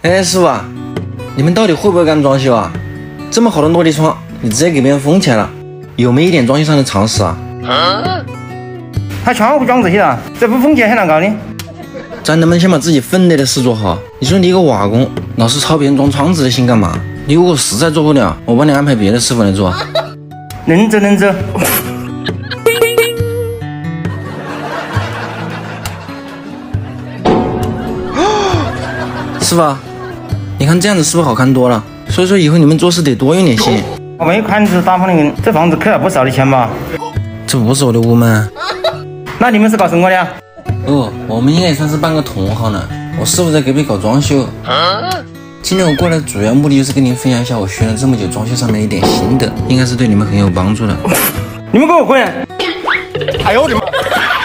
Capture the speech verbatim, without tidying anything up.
哎，师傅，你们到底会不会干装修啊？这么好的落地窗，你直接给别人封起来了，有没有一点装修上的常识啊？ 他窗户装这些了，这不封起来很难搞的。 咱能不能先把自己分内的事做好？你说你一个瓦工，老是抄别人装窗子的心干嘛？你如果实在做不了，我帮你安排别的师傅来做。 能走能走。 师傅，你看这样子是不是好看多了？所以说以后你们做事得多用点心。 我没看是打房的人，这房子扣了不少的钱吧？ 这不是我的屋吗？ 那你们是搞什么的呀？ 哦，我们应该也算是半个同行了。我师傅在隔壁搞装修。今天我过来主要目的就是跟您分享一下我学了这么久装修上面的一点心得，应该是对你们很有帮助的。 你们给我滚！ 哎呦我的妈！